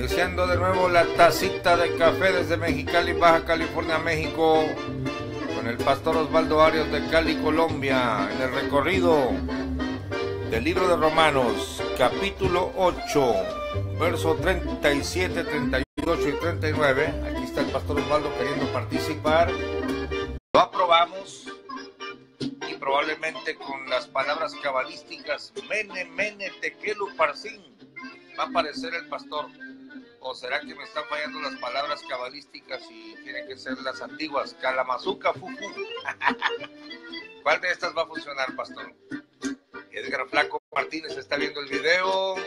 Iniciando de nuevo la tacita de café desde Mexicali, Baja California, México, con el pastor Osvaldo Arias de Cali, Colombia, en el recorrido del libro de Romanos, capítulo 8, verso 37, 38 y 39. Aquí está el pastor Osvaldo queriendo participar. Lo aprobamos y probablemente con las palabras cabalísticas Mene, Mene, Tekelu, Parsin va a aparecer el pastor. ¿O será que me están fallando las palabras cabalísticas y tienen que ser las antiguas? Calamazuca, fufu. ¿Cuál de estas va a funcionar, pastor? Edgar Flaco Martínez está viendo el video.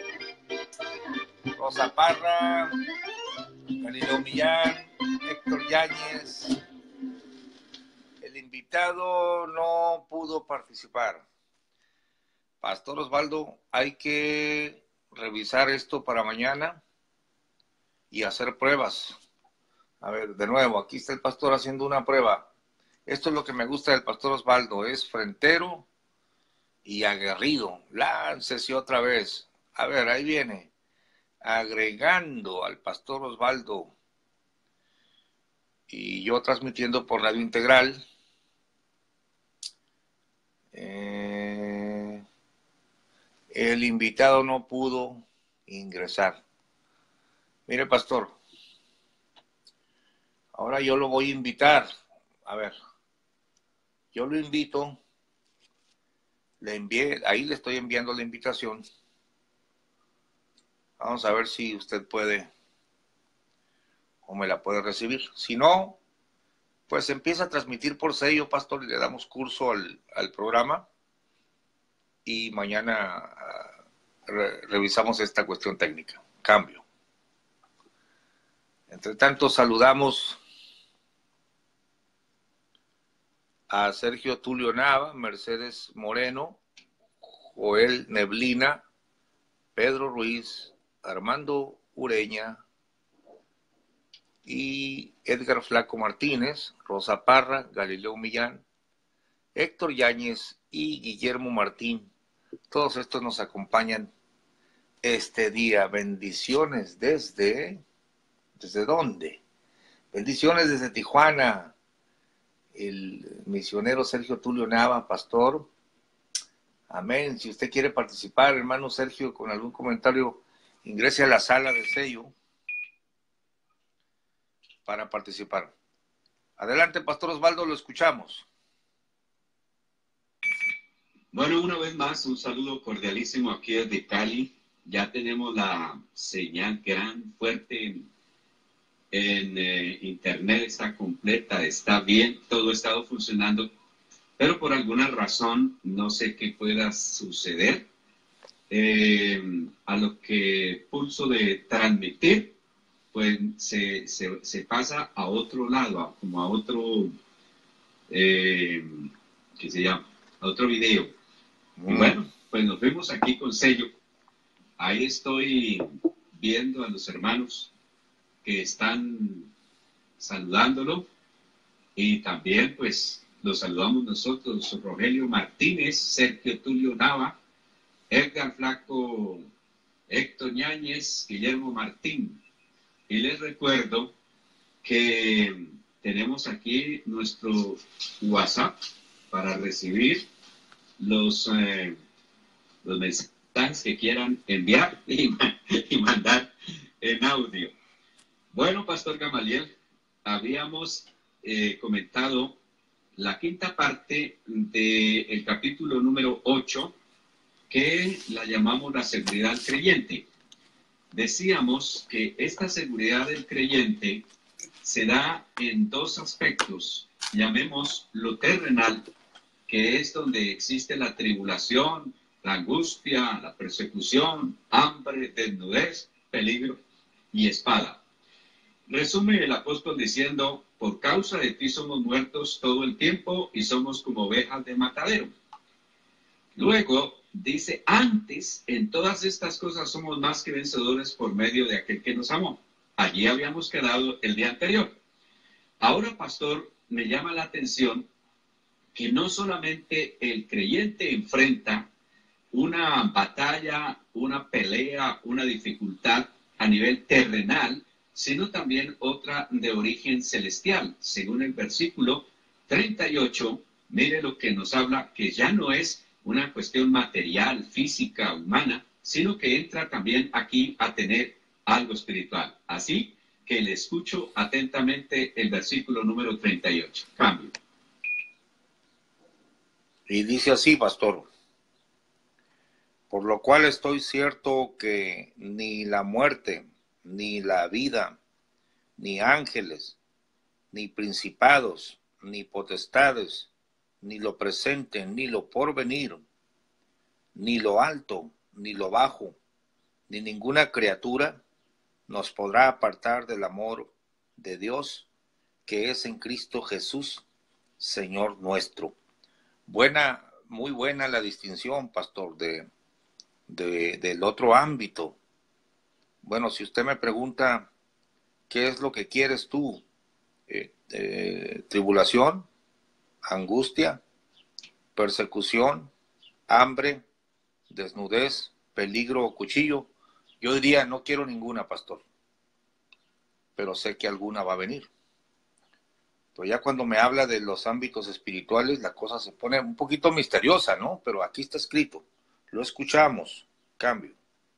Rosa Parra, Galileo Millán, Héctor Yáñez. El invitado no pudo participar. Pastor Osvaldo, hay que revisar esto para mañana y hacer pruebas. A ver, de nuevo, aquí está el pastor haciendo una prueba. Esto es lo que me gusta del pastor Osvaldo, es frentero y aguerrido. Láncese otra vez. A ver, ahí viene. Agregando al pastor Osvaldo. Y yo transmitiendo por Radio Integral. El invitado no pudo ingresar. Mire, pastor, ahora yo lo voy a invitar. A ver, yo lo invito, le envié, ahí le estoy enviando la invitación. Vamos a ver si usted puede o me la puede recibir. Si no, pues empieza a transmitir por sello, pastor, y le damos curso al programa. Y mañana revisamos esta cuestión técnica. Cambio. Entre tanto, saludamos a Sergio Tulio Nava, Mercedes Moreno, Joel Neblina, Pedro Ruiz, Armando Ureña y Edgar Flaco Martínez, Rosa Parra, Galileo Millán, Héctor Yáñez y Guillermo Martín. Todos estos nos acompañan este día. Bendiciones ¿desde dónde? Bendiciones desde Tijuana. El misionero Sergio Tulio Nava, pastor. Amén. Si usted quiere participar, hermano Sergio, con algún comentario, ingrese a la sala de sello para participar. Adelante, pastor Osvaldo, lo escuchamos. Bueno, una vez más, un saludo cordialísimo aquí desde Cali. Ya tenemos la señal gran, fuerte en internet, está completa, está bien, todo ha estado funcionando, pero por alguna razón, no sé qué pueda suceder, a lo que pulso de transmitir, pues se pasa a otro lado, como a otro, ¿qué se llama? A otro video. Y bueno, pues nos vemos aquí con sello. Ahí estoy viendo a los hermanos que están saludándolo y también pues los saludamos nosotros, Rogelio Martínez, Sergio Tulio Nava, Edgar Flaco, Héctor Yáñez, Guillermo Martín. Y les recuerdo que tenemos aquí nuestro WhatsApp para recibir los mensajes que quieran enviar y mandar en audio. Bueno, Pastor Gamaliel, habíamos comentado la quinta parte del capítulo número 8, que la llamamos la seguridad del creyente. Decíamos que esta seguridad del creyente se da en dos aspectos. Llamemos lo terrenal, que es donde existe la tribulación, la angustia, la persecución, hambre, desnudez, peligro y espada. Resume el apóstol diciendo, por causa de ti somos muertos todo el tiempo y somos como ovejas de matadero. Luego dice, antes en todas estas cosas somos más que vencedores por medio de aquel que nos amó. Allí habíamos quedado el día anterior. Ahora, pastor, me llama la atención que no solamente el creyente enfrenta una batalla, una pelea, una dificultad a nivel terrenal, sino también otra de origen celestial. Según el versículo 38, mire lo que nos habla, que ya no es una cuestión material, física, humana, sino que entra también aquí a tener algo espiritual. Así que le escucho atentamente el versículo número 38. Cambio. Y dice así, pastor: por lo cual estoy cierto que ni la muerte, ni la vida, ni ángeles, ni principados, ni potestades, ni lo presente, ni lo porvenir, ni lo alto, ni lo bajo, ni ninguna criatura nos podrá apartar del amor de Dios que es en Cristo Jesús, Señor nuestro. Muy buena la distinción, pastor, del otro ámbito. Bueno, si usted me pregunta, ¿qué es lo que quieres tú? Tribulación, angustia, persecución, hambre, desnudez, peligro o cuchillo. Yo diría, no quiero ninguna, pastor, pero sé que alguna va a venir. Pero ya cuando me habla de los ámbitos espirituales, la cosa se pone un poquito misteriosa, ¿no? Pero aquí está escrito, lo escuchamos. Cambio.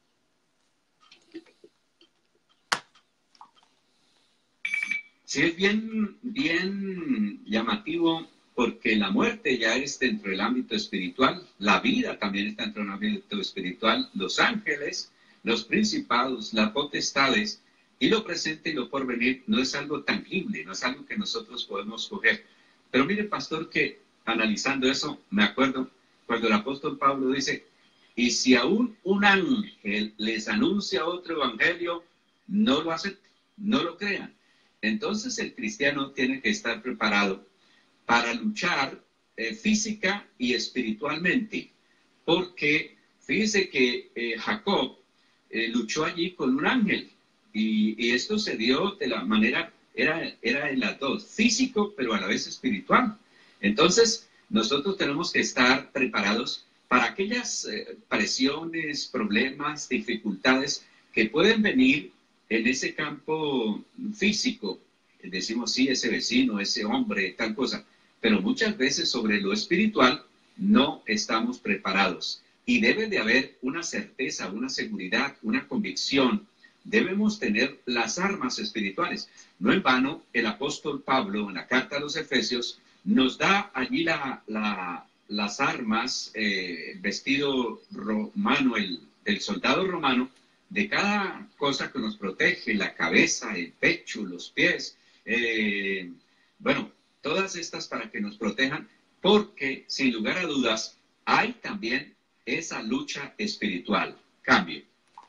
Sí, es bien llamativo, porque la muerte ya es dentro del ámbito espiritual, la vida también está dentro del ámbito espiritual, los ángeles, los principados, las potestades, y lo presente y lo porvenir no es algo tangible, no es algo que nosotros podemos coger. Pero mire, pastor, que analizando eso, me acuerdo cuando el apóstol Pablo dice, y si aún un ángel les anuncia otro evangelio, no lo acepten, no lo crean. Entonces el cristiano tiene que estar preparado para luchar física y espiritualmente, porque fíjese que Jacob luchó allí con un ángel, y esto se dio de la manera, era en las dos, físico pero a la vez espiritual. Entonces nosotros tenemos que estar preparados para aquellas presiones, problemas, dificultades que pueden venir en ese campo físico. Decimos, sí, ese vecino, ese hombre, tal cosa, pero muchas veces sobre lo espiritual no estamos preparados, y debe de haber una certeza, una seguridad, una convicción. Debemos tener las armas espirituales. No en vano, el apóstol Pablo, en la carta a los Efesios, nos da allí las armas, vestido romano, del soldado romano, de cada cosa que nos protege, la cabeza, el pecho, los pies, bueno, todas estas para que nos protejan, porque sin lugar a dudas hay también esa lucha espiritual. Cambio.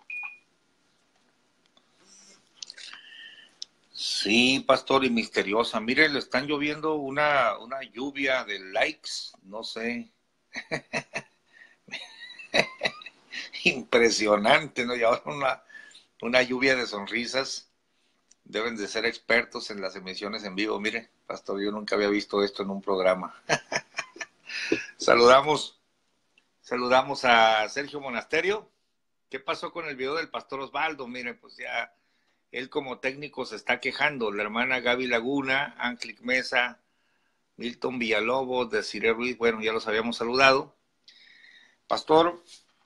Sí, pastor, y misteriosa. Mire, le están lloviendo una lluvia de likes, no sé. Impresionante, ¿no? Y ahora una lluvia de sonrisas. Deben de ser expertos en las emisiones en vivo. Mire, pastor, yo nunca había visto esto en un programa. Saludamos a Sergio Monasterio. ¿Qué pasó con el video del pastor Osvaldo? Mire, pues ya él como técnico se está quejando. La hermana Gaby Laguna, Ángelic Mesa, Milton Villalobos, Desiree Ruiz, bueno, ya los habíamos saludado. Pastor,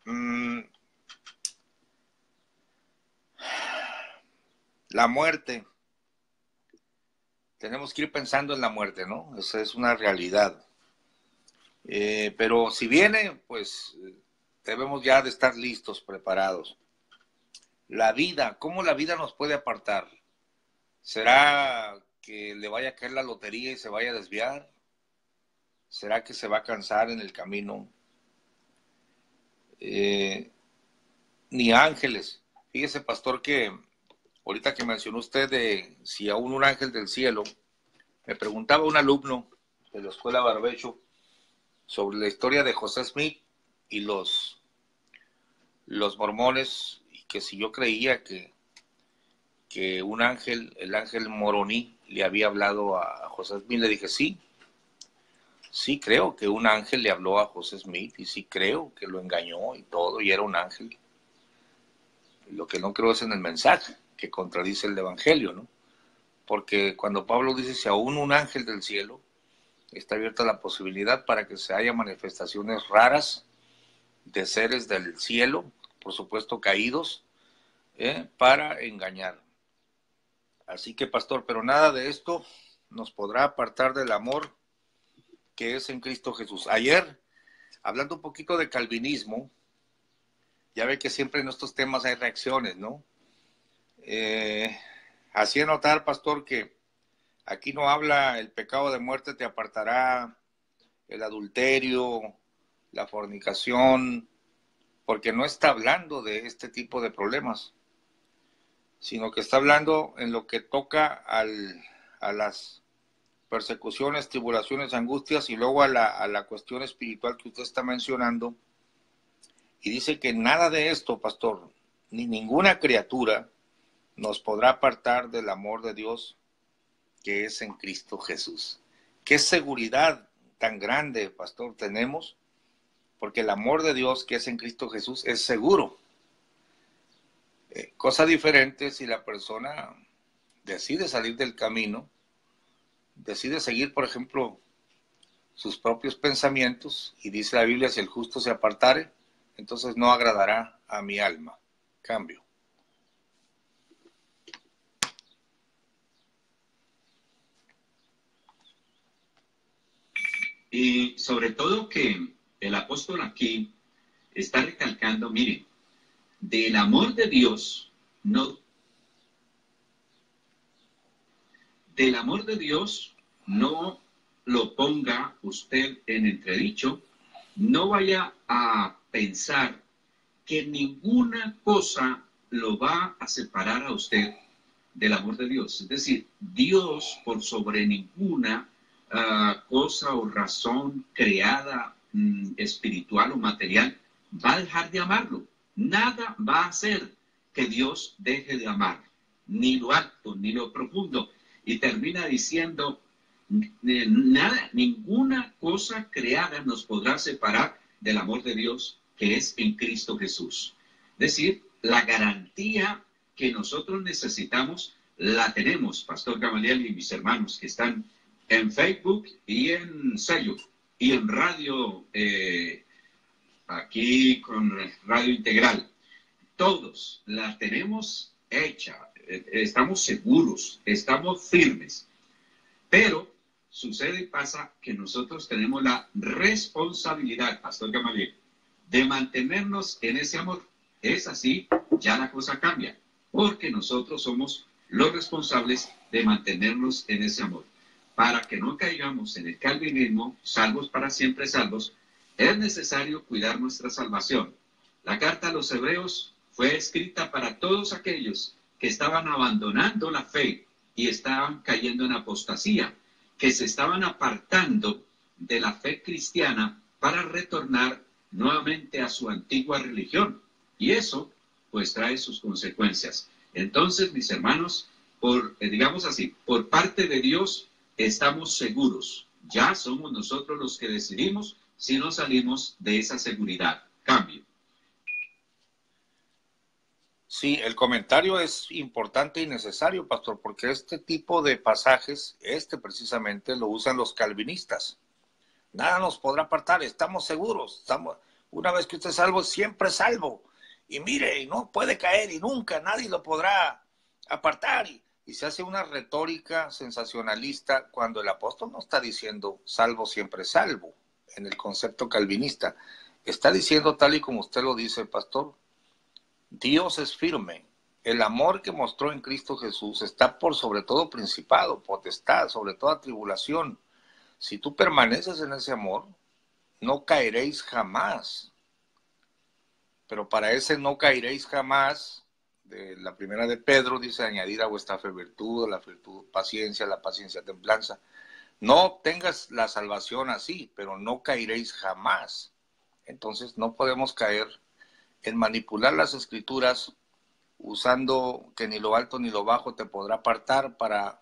la muerte. Tenemos que ir pensando en la muerte, ¿no? Esa es una realidad. Pero si viene, pues debemos ya de estar listos, preparados. La vida, ¿cómo la vida nos puede apartar? ¿Será que le vaya a caer la lotería y se vaya a desviar? ¿Será que se va a cansar en el camino? Ni ángeles. Fíjese, pastor, que ahorita que mencionó usted de si aún un ángel del cielo, me preguntaba un alumno de la escuela Barbecho sobre la historia de José Smith y los mormones, y que si yo creía que un ángel, el ángel Moroní, le había hablado a José Smith. Le dije, sí creo que un ángel le habló a José Smith, y sí creo que lo engañó y todo, y era un ángel. Lo que no creo es en el mensaje, que contradice el Evangelio, ¿no? Porque cuando Pablo dice, si aún un ángel del cielo, está abierta la posibilidad para que se haya manifestaciones raras de seres del cielo, por supuesto caídos, para engañar. Así que, pastor, pero nada de esto nos podrá apartar del amor que es en Cristo Jesús. Ayer, hablando un poquito de calvinismo, ya ve que siempre en estos temas hay reacciones, ¿no? Hacía notar, pastor, que aquí no habla el pecado de muerte te apartará, el adulterio, la fornicación, porque no está hablando de este tipo de problemas, sino que está hablando en lo que toca a las persecuciones, tribulaciones, angustias y luego a la cuestión espiritual que usted está mencionando. Y dice que nada de esto, pastor, ni ninguna criatura nos podrá apartar del amor de Dios que es en Cristo Jesús. ¿Qué seguridad tan grande, pastor, tenemos? Porque el amor de Dios que es en Cristo Jesús es seguro. Cosa diferente si la persona decide salir del camino, decide seguir, por ejemplo, sus propios pensamientos, y dice la Biblia, si el justo se apartare, entonces no agradará a mi alma. Cambio. Y sobre todo que el apóstol aquí está recalcando, miren, del amor de Dios, no lo ponga usted en entredicho, no vaya a pensar que ninguna cosa lo va a separar a usted del amor de Dios. Es decir, Dios por sobre ninguna cosa o razón creada, espiritual o material, va a dejar de amarlo. Nada va a hacer que Dios deje de amar, ni lo alto, ni lo profundo. Y termina diciendo, nada, ninguna cosa creada nos podrá separar del amor de Dios que es en Cristo Jesús. Es decir, la garantía que nosotros necesitamos la tenemos, Pastor Gamaliel y mis hermanos que están en Facebook y en Sello y en radio, aquí con Radio Integral. Todos la tenemos hecha, estamos seguros, estamos firmes. Pero sucede y pasa que nosotros tenemos la responsabilidad, Pastor Gamaliel, de mantenernos en ese amor. Es así, ya la cosa cambia, porque nosotros somos los responsables de mantenernos en ese amor. Para que no caigamos en el calvinismo, salvos para siempre salvos, es necesario cuidar nuestra salvación. La carta a los Hebreos fue escrita para todos aquellos que estaban abandonando la fe y estaban cayendo en apostasía, que se estaban apartando de la fe cristiana para retornar nuevamente a su antigua religión. Y eso, pues, trae sus consecuencias. Entonces, mis hermanos, digamos así, por parte de Dios estamos seguros. Ya somos nosotros los que decidimos si no salimos de esa seguridad. Cambio. Sí, el comentario es importante y necesario, pastor, porque este tipo de pasajes, precisamente lo usan los calvinistas. Nada nos podrá apartar, estamos seguros. Una vez que usted es salvo, siempre es salvo. Y mire, no puede caer y nunca nadie lo podrá apartar. Y se hace una retórica sensacionalista cuando el apóstol no está diciendo salvo, siempre salvo, en el concepto calvinista. Está diciendo tal y como usted lo dice, pastor, Dios es firme. El amor que mostró en Cristo Jesús está por sobre todo principado, potestad, sobre toda tribulación. Si tú permaneces en ese amor, no caeréis jamás. Pero para ese no caeréis jamás, de la primera de Pedro, dice, añadir a vuestra fe virtud, la virtud paciencia, la paciencia templanza. No obtengas la salvación así, pero no caeréis jamás. Entonces no podemos caer en manipular las escrituras usando que ni lo alto ni lo bajo te podrá apartar para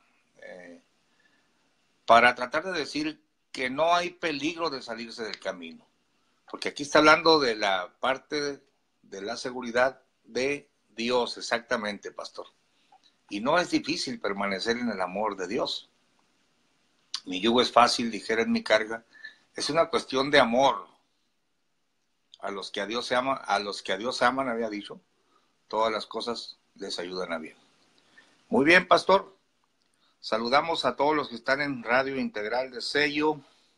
tratar de decir que no hay peligro de salirse del camino. Porque aquí está hablando de la parte de la seguridad de Dios, exactamente, pastor. Y no es difícil permanecer en el amor de Dios. Mi yugo es fácil, ligera es mi carga. Es una cuestión de amor. A los que a Dios aman, había dicho, todas las cosas les ayudan a bien. Muy bien, pastor. Saludamos a todos los que están en Radio Integral de Sello.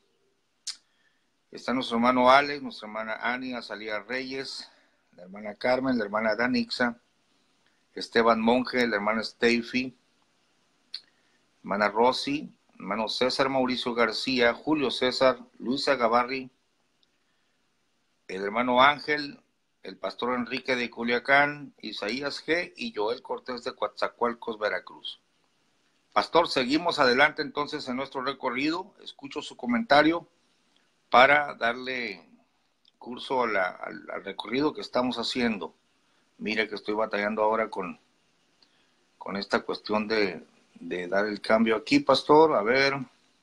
Está nuestro hermano Alex, nuestra hermana Ani, Azalía Reyes, la hermana Carmen, la hermana Danixa, Esteban Monge, la hermana Steffi, hermana Rosy, hermano César Mauricio García, Julio César, Luisa Gavarri, el hermano Ángel, el pastor Enrique de Culiacán, Isaías G. y Joel Cortés de Coatzacoalcos, Veracruz. Pastor, seguimos adelante entonces en nuestro recorrido. Escucho su comentario para darle curso al recorrido que estamos haciendo. Mire que estoy batallando ahora con esta cuestión de dar el cambio aquí, pastor. A ver.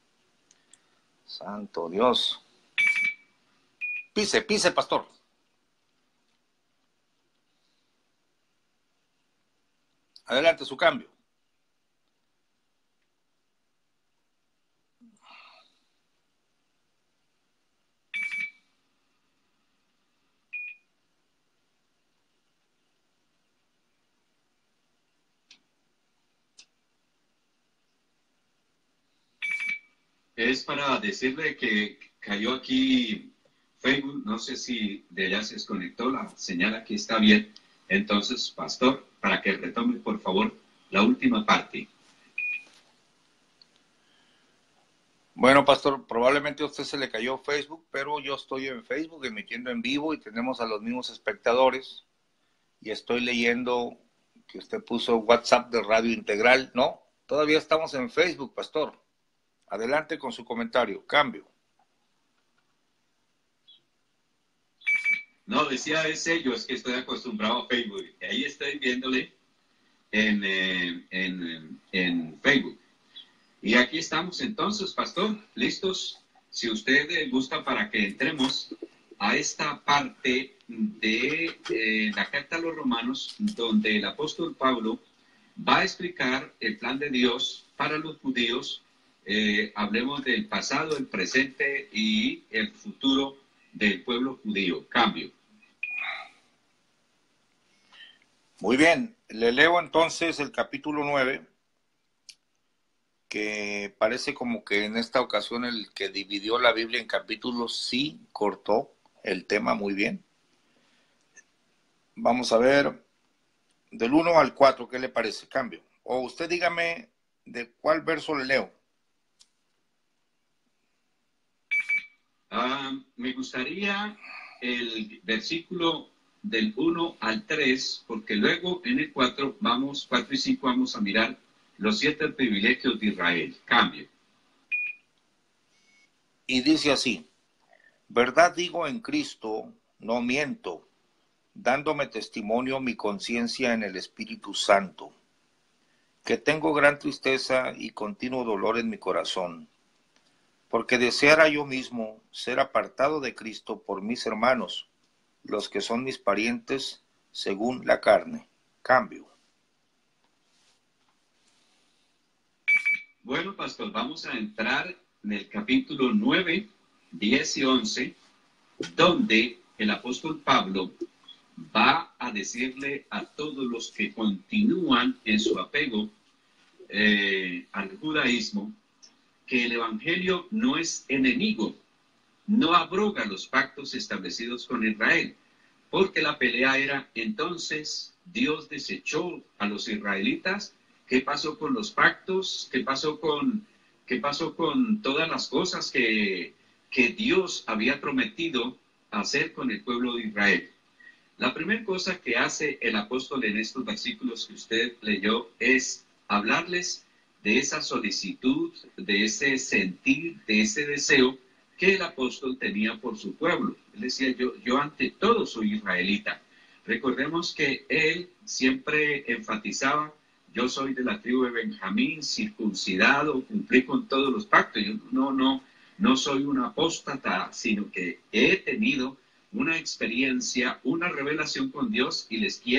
Santo Dios. Pise, pastor. Adelante su cambio. Es para decirle que cayó aquí Facebook, no sé si de allá se desconectó, la señal aquí está bien. Entonces, pastor, para que retome por favor la última parte. Bueno, pastor, probablemente a usted se le cayó Facebook, pero yo estoy en Facebook emitiendo en vivo y tenemos a los mismos espectadores. Y estoy leyendo que usted puso WhatsApp de Radio Integral. No, todavía estamos en Facebook, pastor. Adelante con su comentario. Cambio. No, decía de sello, es que estoy acostumbrado a Facebook. Ahí estoy viéndole en Facebook. Y aquí estamos entonces, pastor, listos. Si usted gusta para que entremos a esta parte de la carta a los romanos, donde el apóstol Pablo va a explicar el plan de Dios para los judíos. Hablemos del pasado, el presente y el futuro del pueblo judío. Cambio. Muy bien, le leo entonces el capítulo 9, que parece como que en esta ocasión el que dividió la Biblia en capítulos sí cortó el tema muy bien. Vamos a ver del 1 al 4, ¿qué le parece? Cambio. O usted dígame de cuál verso le leo. Me gustaría el versículo del 1 al 3, porque luego en el 4 y 5 vamos a mirar los 7 privilegios de Israel. Cambio. Y dice así: verdad digo en Cristo, no miento, dándome testimonio mi conciencia en el Espíritu Santo, que tengo gran tristeza y continuo dolor en mi corazón, porque deseara yo mismo ser apartado de Cristo por mis hermanos, los que son mis parientes según la carne. Cambio. Bueno, pastor, vamos a entrar en el capítulo 9, 10 y 11, donde el apóstol Pablo va a decirle a todos los que continúan en su apego al judaísmo que el evangelio no es enemigo, no abroga los pactos establecidos con Israel, porque la pelea era entonces Dios desechó a los israelitas. ¿Qué pasó con los pactos? ¿Qué pasó con todas las cosas que Dios había prometido hacer con el pueblo de Israel? La primera cosa que hace el apóstol en estos versículos que usted leyó es hablarles de esa solicitud, de ese sentir, de ese deseo que el apóstol tenía por su pueblo. Él decía, yo ante todo soy israelita. Recordemos que él siempre enfatizaba, yo soy de la tribu de Benjamín, circuncidado, cumplí con todos los pactos. Yo no soy un apóstata, sino que he tenido una experiencia, una revelación con Dios y les quiero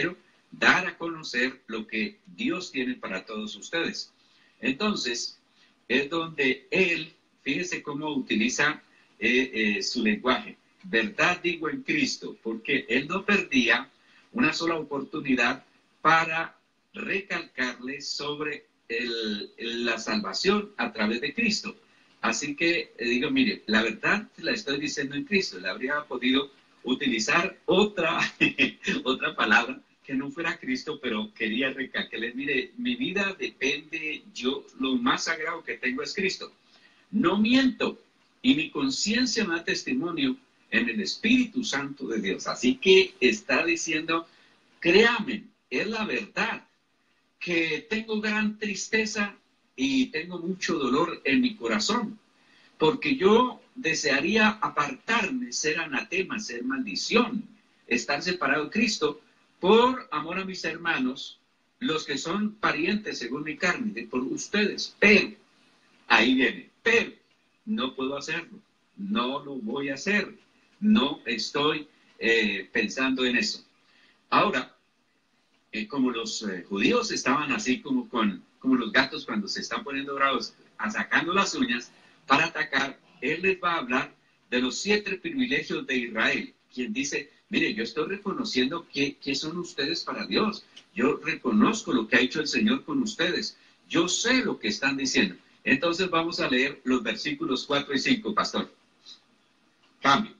dar a conocer lo que Dios tiene para todos ustedes. Entonces, es donde él, fíjese cómo utiliza su lenguaje. Verdad digo en Cristo, porque él no perdía una sola oportunidad para recalcarle sobre la salvación a través de Cristo. Así que digo, mire, la verdad la estoy diciendo en Cristo. Le habría podido utilizar otra palabra que no fuera Cristo, pero quería recalcarles, mire, mi vida depende, lo más sagrado que tengo es Cristo. No miento, y mi conciencia me da testimonio en el Espíritu Santo de Dios. Así que está diciendo, créame, es la verdad, que tengo gran tristeza y tengo mucho dolor en mi corazón, porque yo desearía apartarme, ser anatema, ser maldición, estar separado de Cristo, por amor a mis hermanos, los que son parientes según mi carne, por ustedes. Pero, ahí viene, pero no puedo hacerlo, no lo voy a hacer, no estoy pensando en eso. Ahora, como los judíos estaban así como los gatos cuando se están poniendo bravos, sacando las uñas para atacar, él les va a hablar de los 7 privilegios de Israel, quien dice, mire, yo estoy reconociendo que son ustedes para Dios, yo reconozco lo que ha hecho el Señor con ustedes, yo sé lo que están diciendo. Entonces vamos a leer los versículos 4 y 5, pastor. Cambio.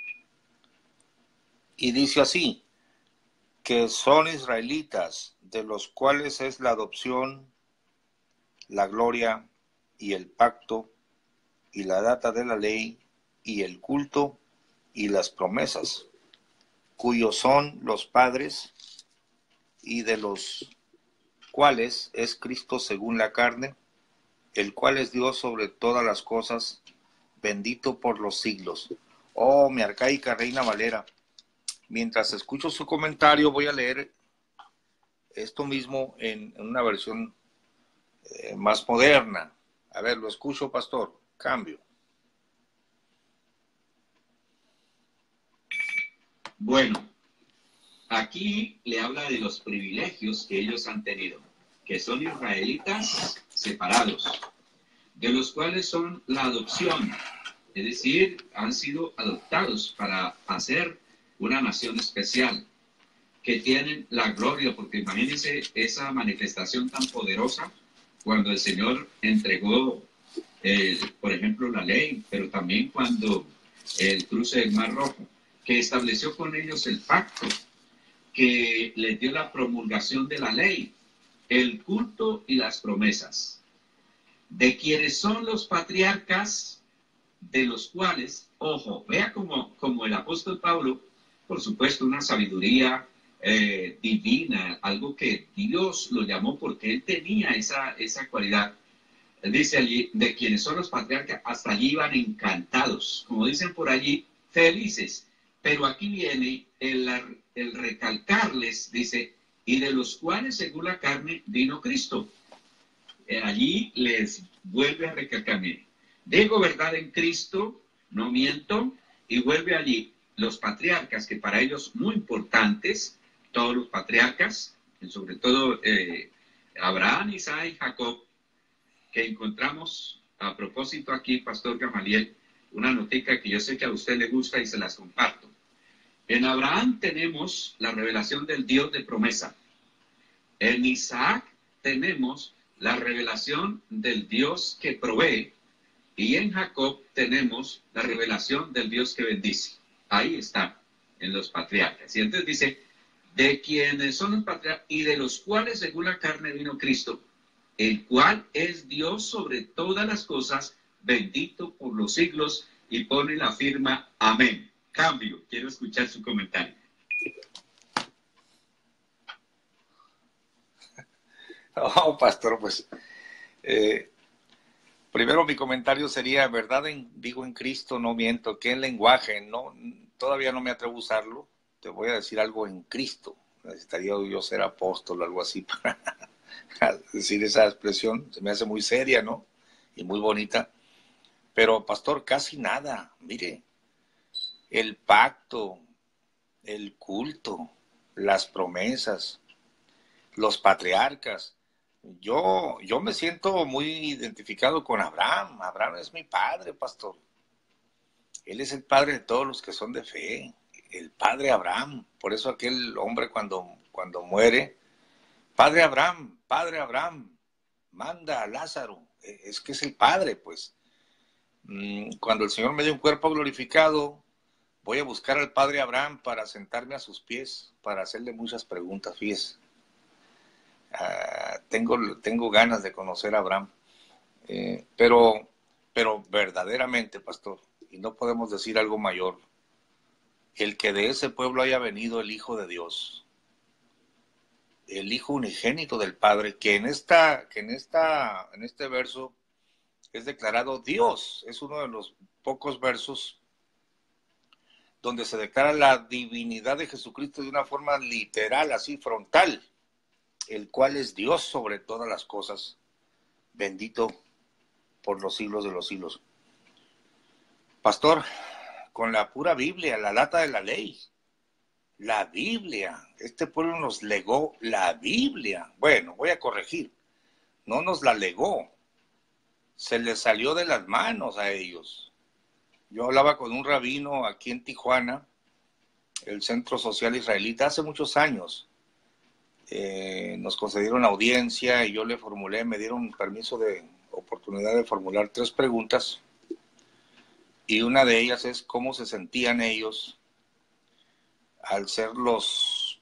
Y dice así, que son israelitas, de los cuales es la adopción, la gloria y el pacto, y la data de la ley, y el culto, y las promesas, cuyos son los padres, y de los cuales es Cristo según la carne, el cual es Dios sobre todas las cosas, bendito por los siglos. Oh, mi arcaica Reina Valera. Mientras escucho su comentario, voy a leer esto mismo en una versión más moderna. A ver, lo escucho, pastor. Cambio. Bueno, aquí le habla de los privilegios que ellos han tenido, que son israelitas separados, de los cuales son la adopción, es decir, han sido adoptados para hacer una nación especial, que tienen la gloria, porque imagínense esa manifestación tan poderosa cuando el Señor entregó, por ejemplo, la ley, pero también cuando el cruce del Mar Rojo, que estableció con ellos el pacto, que les dio la promulgación de la ley, el culto y las promesas, de quienes son los patriarcas, de los cuales, ojo, vea como el apóstol Pablo, por supuesto, una sabiduría divina, algo que Dios lo llamó porque él tenía esa cualidad. Él dice allí, de quienes son los patriarcas, hasta allí iban encantados, como dicen por allí, felices. Pero aquí viene el recalcarles, dice, y de los cuales según la carne vino Cristo. Allí les vuelve a recalcar, mire, digo verdad en Cristo, no miento, y vuelve allí los patriarcas, que para ellos muy importantes, todos los patriarcas, sobre todo Abraham, Isaac y Jacob, que encontramos a propósito aquí, Pastor Gamaliel, una notica que yo sé que a usted le gusta y se las comparto. En Abraham tenemos la revelación del Dios de promesa. En Isaac tenemos la revelación del Dios que provee, y en Jacob tenemos la revelación del Dios que bendice. Ahí está, en los patriarcas. Y entonces dice, de quienes son los patriarcas y de los cuales según la carne vino Cristo, el cual es Dios sobre todas las cosas, bendito por los siglos, y pone la firma amén. Cambio, quiero escuchar su comentario. Oh, pastor, pues primero mi comentario sería, verdad digo en Cristo, no miento. ¿Qué lenguaje? No, todavía no me atrevo a usarlo. Te voy a decir algo en Cristo. Necesitaría yo ser apóstol o algo así para decir esa expresión. Se me hace muy seria, ¿no? Y muy bonita. Pero, pastor, casi nada. Mire, el pacto, el culto, las promesas, los patriarcas. Yo me siento muy identificado con Abraham. Abraham es mi padre, pastor. Él es el padre de todos los que son de fe. El padre Abraham. Por eso aquel hombre cuando muere, padre Abraham, manda a Lázaro. Es que es el padre, pues. Cuando el Señor me dio un cuerpo glorificado, voy a buscar al padre Abraham para sentarme a sus pies, para hacerle muchas preguntas, fíjese. Tengo ganas de conocer a Abraham, pero verdaderamente, pastor, y no podemos decir algo mayor, el que de ese pueblo haya venido el Hijo de Dios, el Hijo unigénito del Padre, que en este verso es declarado Dios, es uno de los pocos versos donde se declara la divinidad de Jesucristo de una forma literal, así frontal, el cual es Dios sobre todas las cosas, bendito por los siglos de los siglos. Pastor, con la pura Biblia, la lata de la ley, la Biblia, este pueblo nos legó la Biblia. Bueno, voy a corregir, no nos la legó, se les salió de las manos a ellos. Yo hablaba con un rabino aquí en Tijuana, el Centro Social Israelita, hace muchos años. Nos concedieron audiencia y yo le formulé, me dieron permiso de oportunidad de formular 3 preguntas, y una de ellas es cómo se sentían ellos al ser los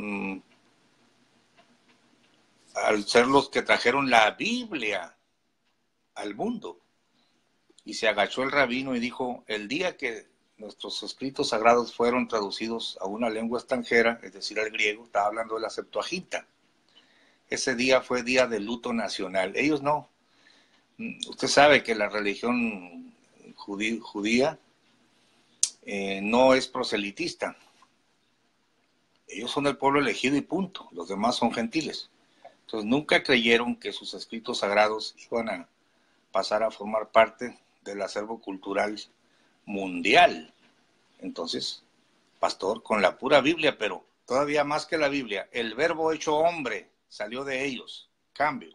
que trajeron la Biblia al mundo. Y se agachó el rabino y dijo, el día que nuestros escritos sagrados fueron traducidos a una lengua extranjera, es decir, al griego, estaba hablando de la Septuaginta, ese día fue día de luto nacional. Ellos no. Usted sabe que la religión judía no es proselitista. Ellos son el pueblo elegido y punto. Los demás son gentiles. Entonces nunca creyeron que sus escritos sagrados iban a pasar a formar parte del acervo cultural mundial. Entonces, pastor, con la pura Biblia, pero todavía más que la Biblia, el verbo hecho hombre salió de ellos. Cambio.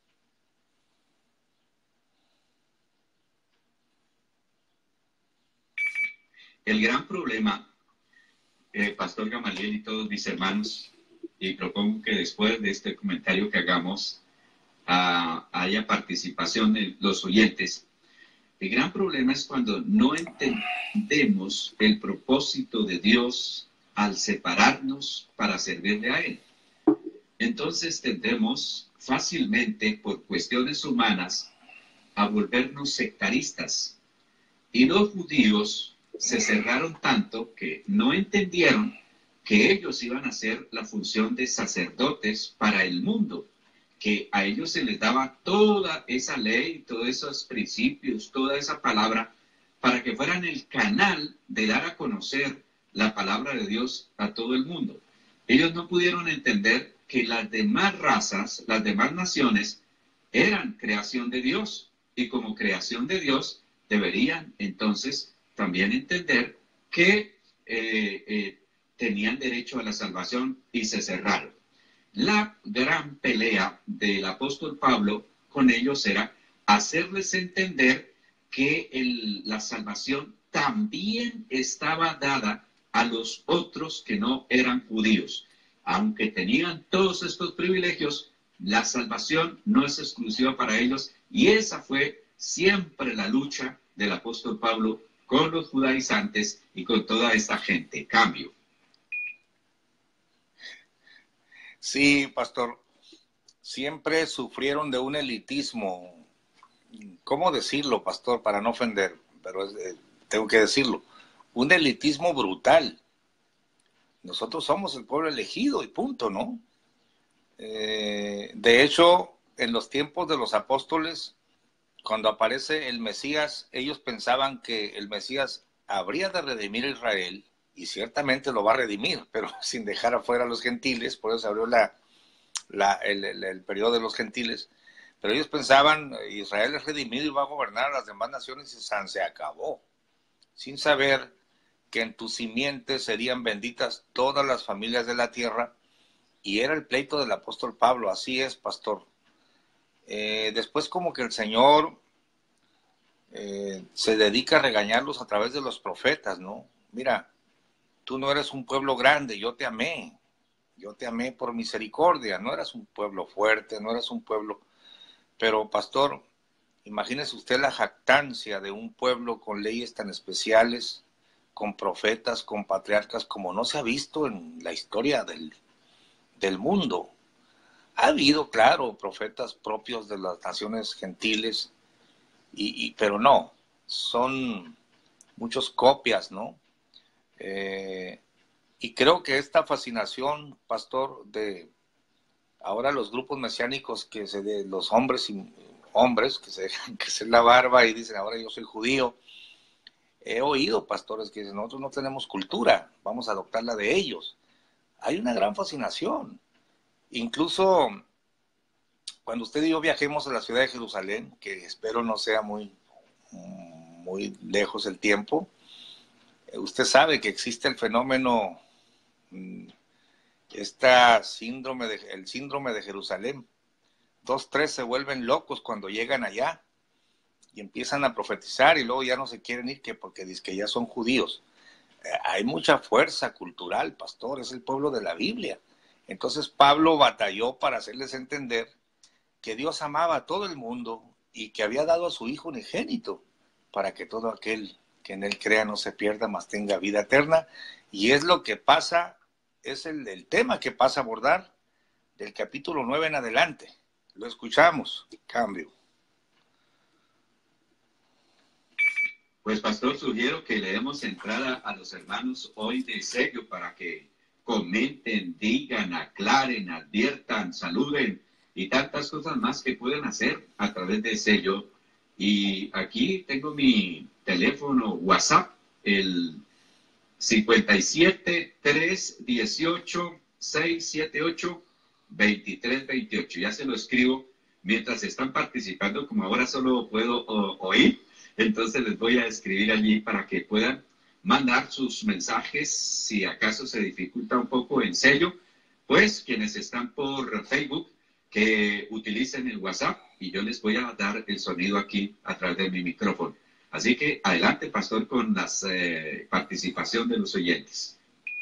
El gran problema, Pastor Gamaliel y todos mis hermanos, y propongo que después de este comentario que hagamos haya participación de los oyentes. El gran problema es cuando no entendemos el propósito de Dios al separarnos para servirle a Él. Entonces tendemos fácilmente, por cuestiones humanas, a volvernos sectaristas. Y los judíos se cerraron tanto que no entendieron que ellos iban a hacer la función de sacerdotes para el mundo, que a ellos se les daba toda esa ley, todos esos principios, toda esa palabra, para que fueran el canal de dar a conocer la palabra de Dios a todo el mundo. Ellos no pudieron entender que las demás razas, las demás naciones, eran creación de Dios, y como creación de Dios deberían entonces también entender que tenían derecho a la salvación, y se cerraron. La gran pelea del apóstol Pablo con ellos era hacerles entender que la salvación también estaba dada a los otros que no eran judíos. Aunque tenían todos estos privilegios, la salvación no es exclusiva para ellos, y esa fue siempre la lucha del apóstol Pablo con los judaizantes y con toda esta gente. Cambio. Sí, pastor, siempre sufrieron de un elitismo. ¿Cómo decirlo, pastor, para no ofender? Pero tengo que decirlo. Un elitismo brutal. Nosotros somos el pueblo elegido y punto, ¿no? De hecho, en los tiempos de los apóstoles, cuando aparece el Mesías, ellos pensaban que el Mesías habría de redimir a Israel, y ciertamente lo va a redimir, pero sin dejar afuera a los gentiles. Por eso se abrió el periodo de los gentiles. Pero ellos pensaban, Israel es redimido y va a gobernar a las demás naciones, y se acabó. Sin saber que en tu simiente serían benditas todas las familias de la tierra, y era el pleito del apóstol Pablo, así es, pastor. Después como que el Señor se dedica a regañarlos a través de los profetas, ¿no? Mira, tú no eres un pueblo grande, yo te amé por misericordia, no eras un pueblo fuerte, no eras un pueblo... Pero, pastor, imagínese usted la jactancia de un pueblo con leyes tan especiales, con profetas, con patriarcas, como no se ha visto en la historia del mundo. Ha habido, claro, profetas propios de las naciones gentiles, pero no, son muchos copias, ¿no? Y creo que esta fascinación, pastor, de ahora los grupos mesiánicos los hombres que se dejan crecer la barba y dicen, ahora yo soy judío. He oído pastores que dicen, nosotros no tenemos cultura, vamos a adoptar la de ellos. Hay una gran fascinación. Incluso cuando usted y yo viajemos a la ciudad de Jerusalén, que espero no sea muy lejos el tiempo, usted sabe que existe el fenómeno, el síndrome de Jerusalén. 2, 3 se vuelven locos cuando llegan allá y empiezan a profetizar y luego ya no se quieren ir porque dicen que ya son judíos. Hay mucha fuerza cultural, pastor, es el pueblo de la Biblia. Entonces Pablo batalló para hacerles entender que Dios amaba a todo el mundo y que había dado a su Hijo unigénito para que todo aquel que en él crea no se pierda, mas tenga vida eterna. Y es lo que pasa, es el tema que pasa a abordar del capítulo 9 en adelante. Lo escuchamos. Cambio. Pues, pastor, sugiero que le demos entrada a los hermanos hoy de sello para que comenten, digan, aclaren, adviertan, saluden y tantas cosas más que pueden hacer a través de sello. Y aquí tengo mi teléfono WhatsApp, el 57 318 678 2328. Ya se lo escribo mientras están participando, como ahora solo puedo oír. Entonces les voy a escribir allí para que puedan mandar sus mensajes. Si acaso se dificulta un poco en sello, pues quienes están por Facebook, que utilicen el WhatsApp y yo les voy a dar el sonido aquí a través de mi micrófono. Así que adelante, pastor, con la participación de los oyentes.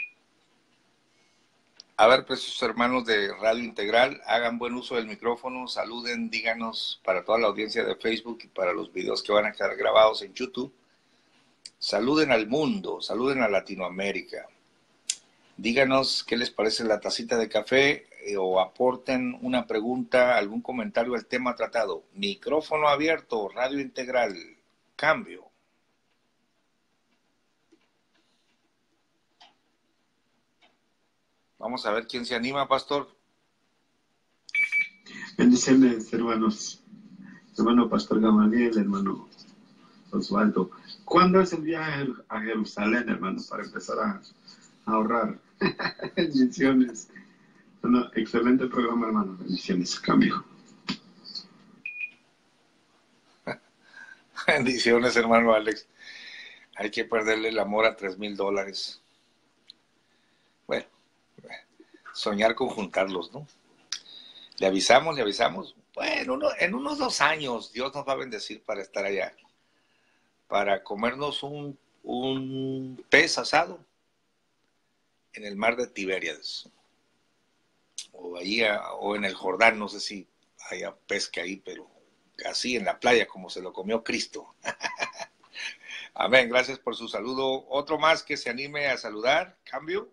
A ver, preciosos hermanos de Radio Integral, hagan buen uso del micrófono, saluden, díganos para toda la audiencia de Facebook y para los videos que van a quedar grabados en YouTube. Saluden al mundo, saluden a Latinoamérica. Díganos qué les parece la tacita de café o aporten una pregunta, algún comentario al tema tratado. Micrófono abierto, Radio Integral, cambio. Vamos a ver quién se anima, pastor. Bendiciones, hermanos. Hermano Pastor Gamaliel, hermano Osvaldo. ¿Cuándo es el viaje a Jerusalén, hermano, para empezar a ahorrar? Bendiciones. Bueno, excelente programa, hermano. Bendiciones. Cambio. Bendiciones, hermano Alex. Hay que perderle el amor a $3,000. Bueno, soñar con juntarlos, ¿no? Le avisamos. Bueno, en unos 2 años Dios nos va a bendecir para estar allá. Para comernos un pez asado en el mar de Tiberíades. O en el Jordán, no sé si haya pesca ahí, pero así en la playa como se lo comió Cristo. Amén, gracias por su saludo. Otro más que se anime a saludar. Cambio.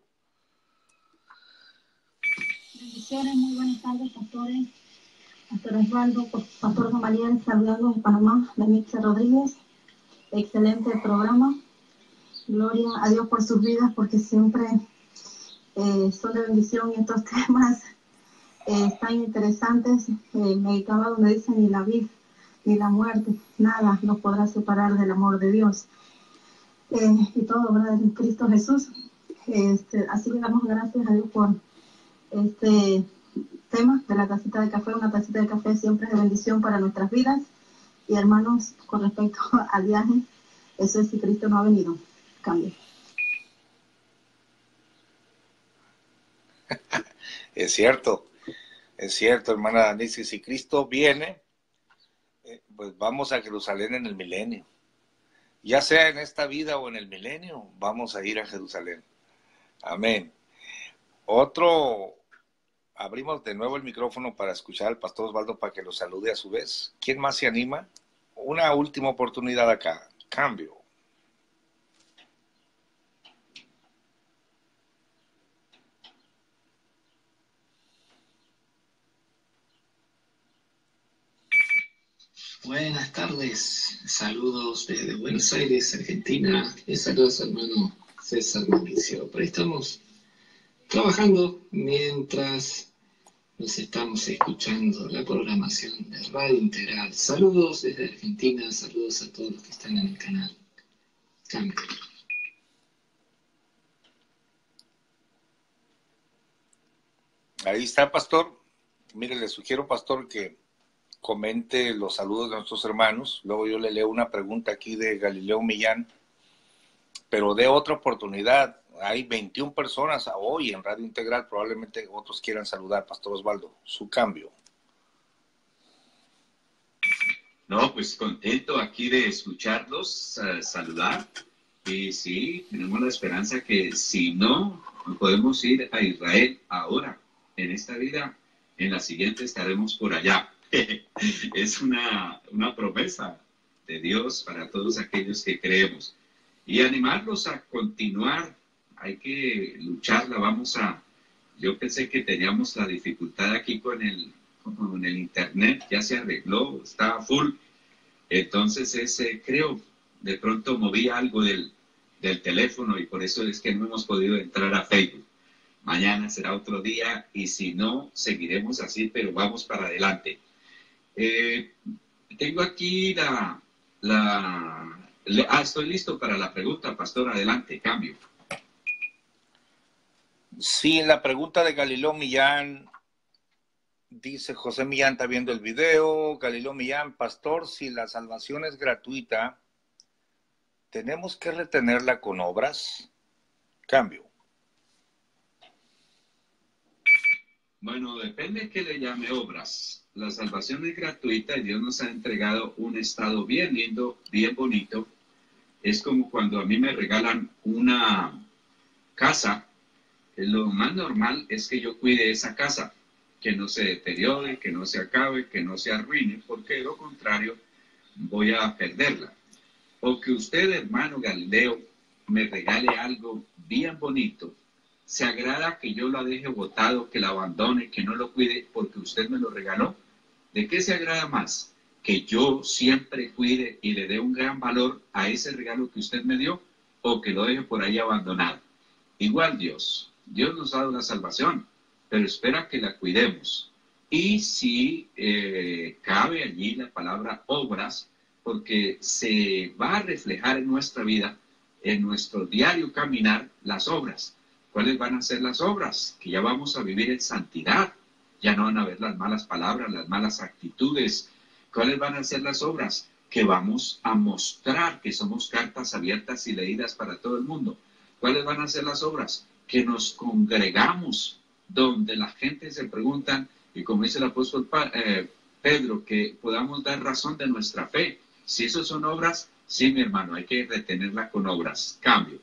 Bendiciones, muy buenas tardes, pastores. Pastor Osvaldo, Pastor Gamaliel, saludando de Panamá, Demixe Rodríguez. Excelente programa. Gloria a Dios por sus vidas, porque siempre son de bendición y estos temas tan interesantes. Meditaba donde dice ni la vida, ni la muerte, nada nos podrá separar del amor de Dios. Y todo, ¿verdad? En Cristo Jesús. Así que damos gracias a Dios por este tema de la tacita de café. Una tacita de café siempre es de bendición para nuestras vidas. Y hermanos, con respecto al viaje, eso es si Cristo no ha venido. Cambio. Es cierto, hermana Daniela, si Cristo viene, pues vamos a Jerusalén en el milenio. Ya sea en esta vida o en el milenio, vamos a ir a Jerusalén. Amén. Abrimos de nuevo el micrófono para escuchar al pastor Osvaldo para que lo salude a su vez. ¿Quién más se anima? Una última oportunidad acá. Cambio. Buenas tardes, saludos desde Buenos Aires, Argentina, y saludos hermano César Mauricio. Por ahí estamos trabajando mientras nos estamos escuchando la programación de Radio Integral. Saludos desde Argentina, saludos a todos los que están en el canal. Cambio. Ahí está, pastor. Mire, le sugiero, pastor, que comente los saludos de nuestros hermanos. Luego yo le leo una pregunta aquí de Galileo Millán, pero de otra oportunidad. Hay 21 personas hoy en Radio Integral, probablemente otros quieran saludar. Pastor Osvaldo, su cambio. No, pues contento aquí de escucharlos, saludar. Y sí, tenemos la esperanza que si no podemos ir a Israel ahora, en esta vida, en la siguiente estaremos por allá. Es una promesa de Dios para todos aquellos que creemos. Y animarlos a continuar. Hay que lucharla. Yo pensé que teníamos la dificultad aquí con el internet. Ya se arregló, estaba full. Entonces creo, de pronto moví algo del teléfono y por eso es que no hemos podido entrar a Facebook. Mañana será otro día y si no, seguiremos así, pero vamos para adelante. Tengo aquí estoy listo para la pregunta, pastor. Adelante, cambio. Sí, la pregunta de Galileo Millán, dice José Millán, está viendo el video. Galileo Millán, pastor, si la salvación es gratuita, ¿tenemos que retenerla con obras? Cambio. Bueno, depende de qué le llame obras. La salvación es gratuita y Dios nos ha entregado un estado bien lindo, bien bonito. Es como cuando a mí me regalan una casa. Lo más normal es que yo cuide esa casa, que no se deteriore, que no se acabe, que no se arruine, porque de lo contrario voy a perderla. O que usted, hermano Galileo, me regale algo bien bonito. ¿Se agrada que yo lo deje botado, que lo abandone, que no lo cuide porque usted me lo regaló? ¿De qué se agrada más? ¿Que yo siempre cuide y le dé un gran valor a ese regalo que usted me dio? ¿O que lo deje por ahí abandonado? Igual Dios nos ha dado la salvación, pero espera que la cuidemos. Y si cabe allí la palabra obras, porque se va a reflejar en nuestra vida, en nuestro diario caminar, las obras. ¿Cuáles van a ser las obras? Que ya vamos a vivir en santidad, ya no van a haber las malas palabras, las malas actitudes. ¿Cuáles van a ser las obras? Que vamos a mostrar que somos cartas abiertas y leídas para todo el mundo. ¿Cuáles van a ser las obras? Que nos congregamos donde la gente se preguntan, y como dice el apóstol Pedro, que podamos dar razón de nuestra fe. Si eso son obras, sí, mi hermano, hay que retenerla con obras. Cambio.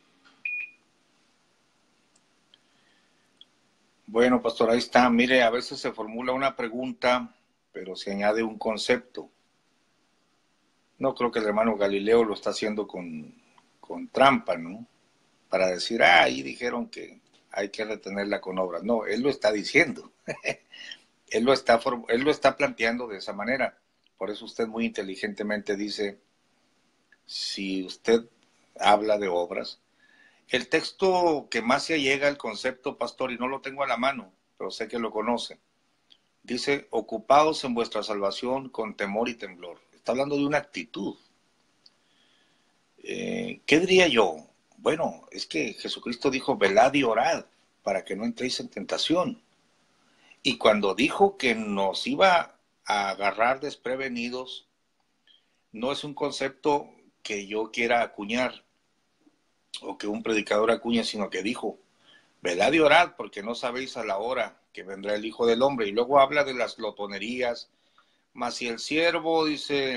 Bueno, pastor, ahí está. Mire, a veces se formula una pregunta, pero se añade un concepto. No creo que el hermano Galileo lo está haciendo con trampa, ¿no? Para decir, ahí dijeron que hay que retenerla con obras. No, él lo está diciendo. él lo está planteando de esa manera. Por eso usted muy inteligentemente dice, si usted habla de obras, el texto que más se llega al concepto, pastor, y no lo tengo a la mano, pero sé que lo conoce, dice, ocupados en vuestra salvación con temor y temblor. Está hablando de una actitud. ¿Qué diría yo? Bueno, es que Jesucristo dijo, velad y orad para que no entréis en tentación. Y cuando dijo que nos iba a agarrar desprevenidos, no es un concepto que yo quiera acuñar o que un predicador acuñe, sino que dijo, velad y orad, porque no sabéis a la hora que vendrá el Hijo del Hombre. Y luego habla de las glotonerías. Mas si el siervo, dice,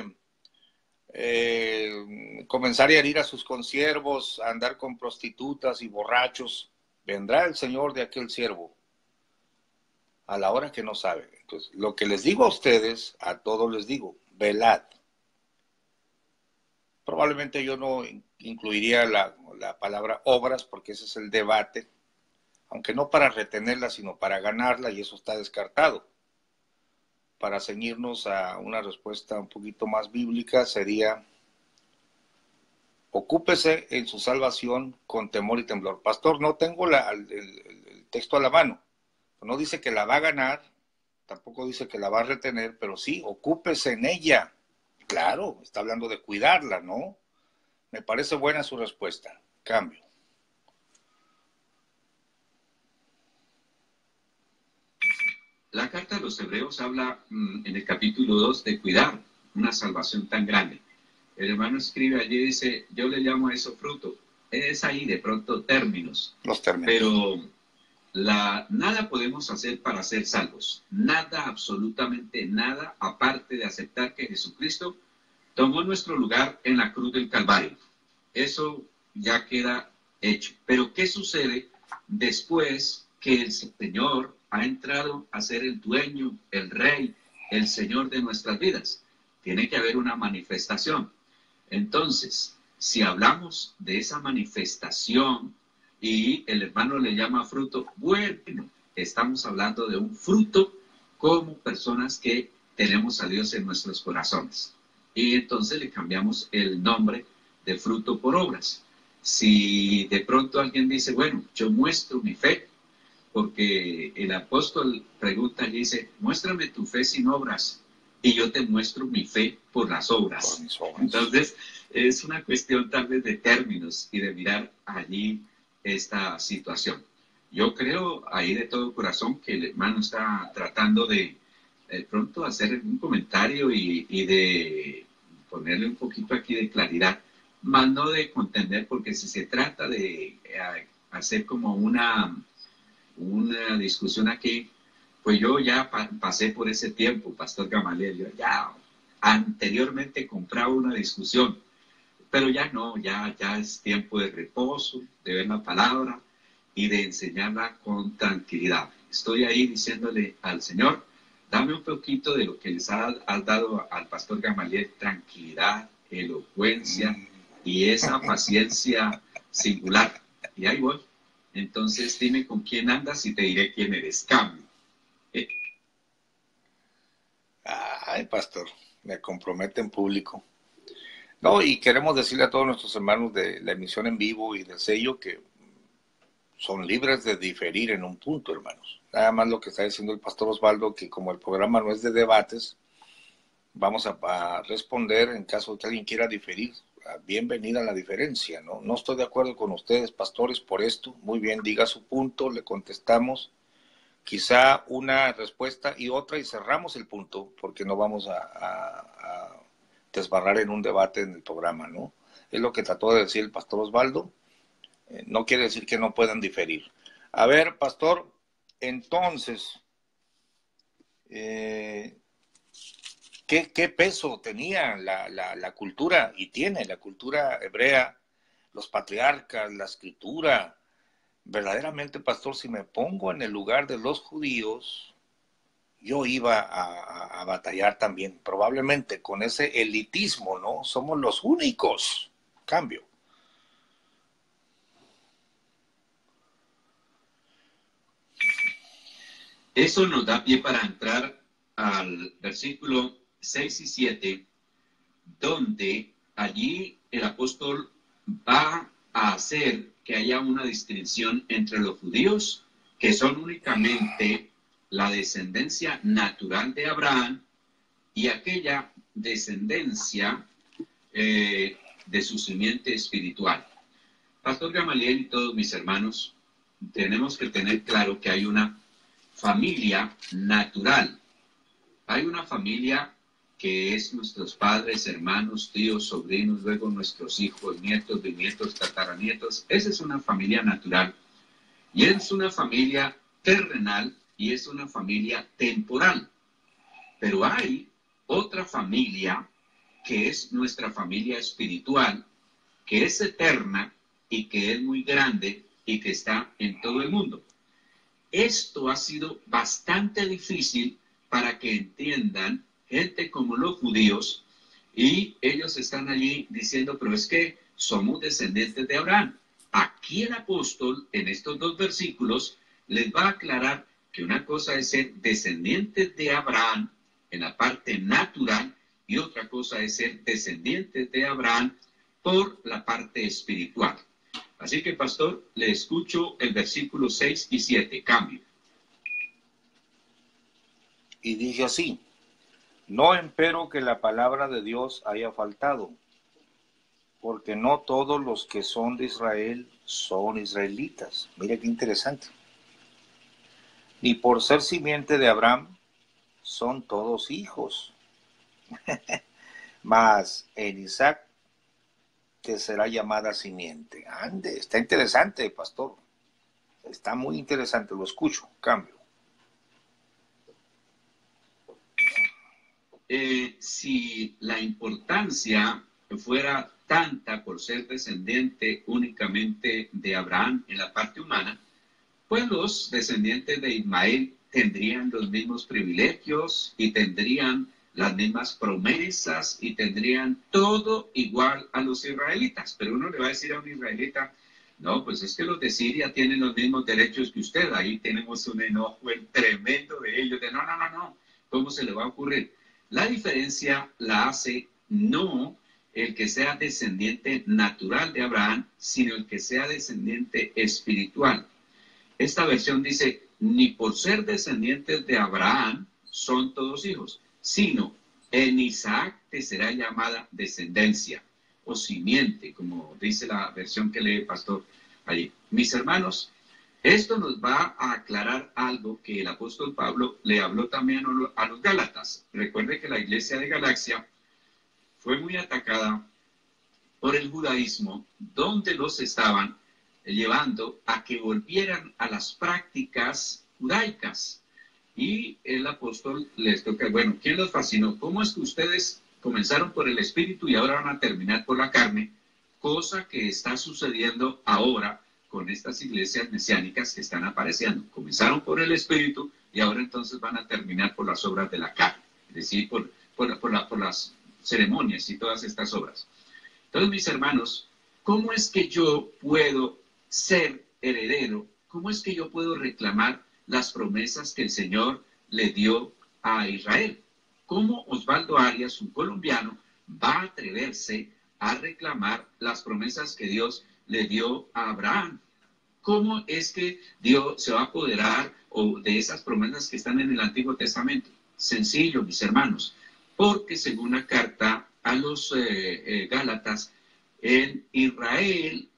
comenzar a herir a sus consiervos, a andar con prostitutas y borrachos, vendrá el Señor de aquel siervo a la hora que no sabe. Entonces, lo que les digo a ustedes, a todos les digo, velad. Probablemente yo no incluiría la palabra obras, porque ese es el debate, aunque no para retenerla, sino para ganarla, y eso está descartado. Para ceñirnos a una respuesta un poquito más bíblica, sería: ocúpese en su salvación con temor y temblor. Pastor, no tengo el texto a la mano. No dice que la va a ganar, tampoco dice que la va a retener, pero sí, ocúpese en ella. Claro, está hablando de cuidarla, ¿no? Me parece buena su respuesta. Cambio. La carta a los Hebreos habla en el capítulo 2 de cuidar una salvación tan grande. El hermano escribe allí, dice, yo le llamo a eso fruto. Es ahí de pronto términos. Los términos. Pero nada podemos hacer para ser salvos. Nada, absolutamente nada, aparte de aceptar que Jesucristo tomó nuestro lugar en la cruz del Calvario. Eso ya queda hecho. Pero ¿qué sucede después que el Señor ha entrado a ser el dueño, el rey, el Señor de nuestras vidas? Tiene que haber una manifestación. Entonces, si hablamos de esa manifestación y el hermano le llama fruto, bueno, estamos hablando de un fruto como personas que tenemos a Dios en nuestros corazones. Y entonces le cambiamos el nombre de fruto por obras. Si de pronto alguien dice, bueno, yo muestro mi fe, porque el apóstol pregunta y dice, muéstrame tu fe sin obras, y yo te muestro mi fe por las obras. Por mis obras. Entonces, es una cuestión tal vez de términos y de mirar allí esta situación. Yo creo ahí de todo corazón que el hermano está tratando de pronto hacer un comentario y de ponerle un poquito aquí de claridad, más no de contender, porque si se trata de hacer como una discusión aquí, pues yo ya pasé por ese tiempo, Pastor Gamaliel. Yo ya anteriormente compraba una discusión, pero ya no, ya es tiempo de reposo, de ver la palabra y de enseñarla con tranquilidad. Estoy ahí diciéndole al Señor, dame un poquito de lo que les has dado al Pastor Gamaliel, tranquilidad, elocuencia y esa paciencia singular. Y ahí voy. Entonces dime con quién andas y te diré quién eres. Cambio. Ay, pastor, me compromete en público. No, y queremos decirle a todos nuestros hermanos de la emisión en vivo y del sello que son libres de diferir en un punto, hermanos. Nada más lo que está diciendo el pastor Osvaldo, que como el programa no es de debates, vamos a responder en caso de que alguien quiera diferir. Bienvenida a la diferencia, ¿no? No estoy de acuerdo con ustedes, pastores, por esto. Muy bien, diga su punto, le contestamos. Quizá una respuesta y otra y cerramos el punto, porque no vamos a desbarrar en un debate en el programa, ¿no? Es lo que trató de decir el pastor Osvaldo. No quiere decir que no puedan diferir. A ver, pastor, entonces, ¿qué peso tenía la cultura, y tiene la cultura hebrea, los patriarcas, la escritura? Verdaderamente, pastor, si me pongo en el lugar de los judíos, yo iba a batallar también, probablemente con ese elitismo, ¿no? Somos los únicos. Cambio. Eso nos da pie para entrar al versículo 6 y 7, donde allí el apóstol va a hacer que haya una distinción entre los judíos, que son únicamente la descendencia natural de Abraham, y aquella descendencia de su simiente espiritual. Pastor Gamaliel y todos mis hermanos, tenemos que tener claro que hay una familia natural. Hay una familia que es nuestros padres, hermanos, tíos, sobrinos, luego nuestros hijos, nietos, bisnietos, tataranietos. Esa es una familia natural. Y es una familia terrenal y es una familia temporal. Pero hay otra familia que es nuestra familia espiritual, que es eterna y que es muy grande y que está en todo el mundo. Esto ha sido bastante difícil para que entiendan gente como los judíos, y ellos están allí diciendo, pero es que somos descendientes de Abraham. Aquí el apóstol, en estos 2 versículos, les va a aclarar que una cosa es ser descendientes de Abraham en la parte natural, y otra cosa es ser descendientes de Abraham por la parte espiritual. Así que, pastor, le escucho el versículo 6 y 7. Cambio. Y dice así: no empero que la palabra de Dios haya faltado, porque no todos los que son de Israel son israelitas. Mira qué interesante. Ni por ser simiente de Abraham son todos hijos. Mas en Isaac te será llamada simiente. Ande, está interesante, pastor. Está muy interesante, lo escucho. Cambio. Si la importancia fuera tanta por ser descendiente únicamente de Abraham en la parte humana, pues los descendientes de Ismael tendrían los mismos privilegios y tendrían las mismas promesas y tendrían todo igual a los israelitas. Pero uno le va a decir a un israelita, no, pues es que los de Siria tienen los mismos derechos que usted. Ahí tenemos un enojo tremendo de ellos, de no, ¿cómo se le va a ocurrir? La diferencia la hace no el que sea descendiente natural de Abraham, sino el que sea descendiente espiritual. Esta versión dice, ni por ser descendientes de Abraham son todos hijos, sino en Isaac te será llamada descendencia o simiente, como dice la versión que lee el pastor allí. Mis hermanos, esto nos va a aclarar algo que el apóstol Pablo le habló también a los Gálatas. Recuerde que la iglesia de Galacia fue muy atacada por el judaísmo, donde los estaban llevando a que volvieran a las prácticas judaicas. Y el apóstol les toca, bueno, ¿quién los fascinó? ¿Cómo es que ustedes comenzaron por el espíritu y ahora van a terminar por la carne? Cosa que está sucediendo ahora con estas iglesias mesiánicas que están apareciendo. Comenzaron por el espíritu y ahora entonces van a terminar por las obras de la carne, es decir, por las ceremonias y todas estas obras. Entonces, mis hermanos, ¿cómo es que yo puedo ser heredero? ¿Cómo es que yo puedo reclamar las promesas que el Señor le dio a Israel? ¿Cómo Osvaldo Arias, un colombiano, va a atreverse a reclamar las promesas que Dios le dio a Abraham? ¿Cómo es que Dios se va a apoderar de esas promesas que están en el Antiguo Testamento? Sencillo, mis hermanos, porque según la carta a los Gálatas, en Israel,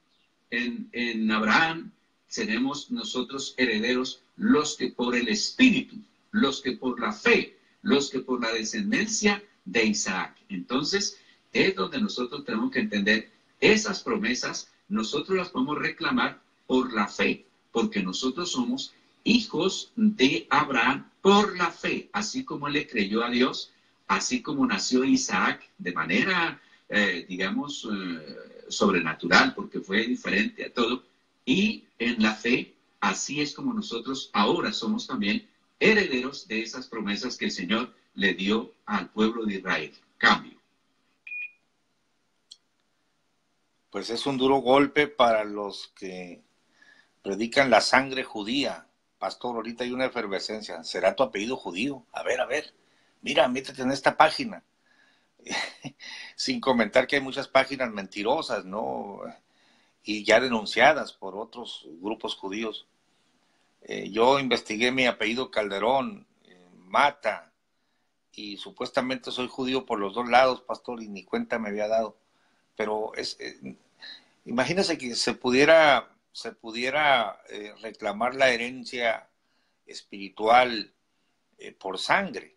en Abraham, seremos nosotros herederos los que por el Espíritu, los que por la fe, los que por la descendencia de Isaac. Entonces, es donde nosotros tenemos que entender esas promesas, nosotros las podemos reclamar por la fe, porque nosotros somos hijos de Abraham por la fe, así como él le creyó a Dios, así como nació Isaac de manera, sobrenatural, porque fue diferente a todo, y en la fe, así es como nosotros ahora somos también herederos de esas promesas que el Señor le dio al pueblo de Israel. Cambio. Pues es un duro golpe para los que predican la sangre judía. Pastor, ahorita hay una efervescencia. ¿Será tu apellido judío? A ver. Mira, métete en esta página. Sin comentar que hay muchas páginas mentirosas, ¿no? Y ya denunciadas por otros grupos judíos. Yo investigué mi apellido Calderón, Mata, y supuestamente soy judío por los dos lados, pastor, y ni cuenta me había dado. Pero imagínese que se pudiera reclamar la herencia espiritual por sangre.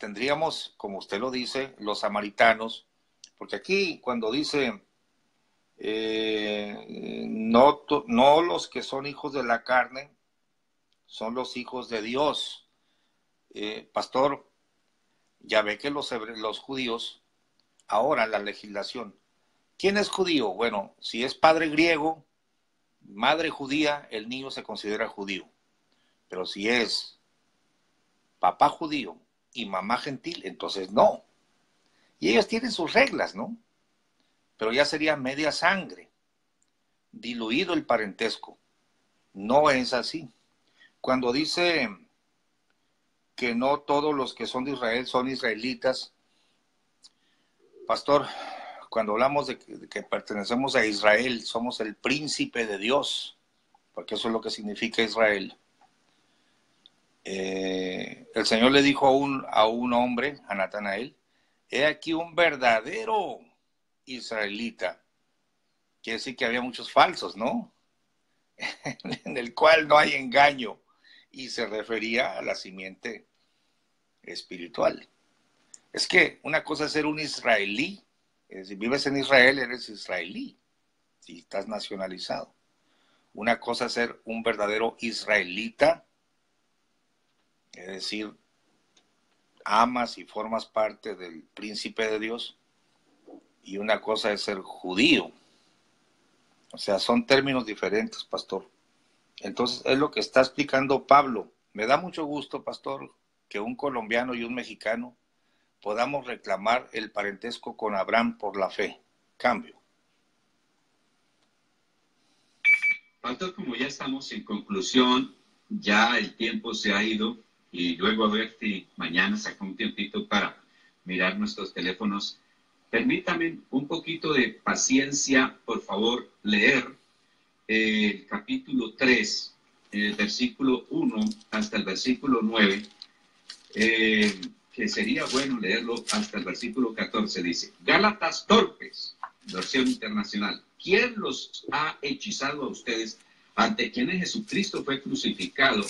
Tendríamos, como usted lo dice, los samaritanos, porque aquí cuando dice No los que son hijos de la carne, son los hijos de Dios. Pastor, ya ve que los judíos, ahora la legislación, ¿quién es judío? Bueno, si es padre griego, madre judía, el niño se considera judío. Pero si es papá judío y mamá gentil, entonces no. Y ellos tienen sus reglas, ¿no? Pero ya sería media sangre, diluido el parentesco. No es así. Cuando dice que no todos los que son de Israel son israelitas, pastor, cuando hablamos de que pertenecemos a Israel, somos el príncipe de Dios, porque eso es lo que significa Israel. El Señor le dijo a un hombre, a Natanael, he aquí un verdadero israelita. Quiere decir que había muchos falsos, ¿no? En el cual no hay engaño. Y se refería a la simiente espiritual. Es que una cosa es ser un israelí. Si vives en Israel, eres israelí. Si estás nacionalizado. Una cosa es ser un verdadero israelita. Es decir, amas y formas parte del príncipe de Dios. Y una cosa es ser judío. O sea, son términos diferentes, pastor. Entonces, es lo que está explicando Pablo. Me da mucho gusto, pastor, que un colombiano y un mexicano podamos reclamar el parentesco con Abraham por la fe. Cambio. Pastor, como ya estamos en conclusión, ya el tiempo se ha ido y luego a ver si mañana saca un tiempito para mirar nuestros teléfonos. Permítame un poquito de paciencia, por favor, leer el capítulo 3, el versículo 1 hasta el versículo 9, que sería bueno leerlo hasta el versículo 14. Dice, Gálatas torpes, versión internacional, ¿quién los ha hechizado a ustedes ante quienes Jesucristo fue crucificado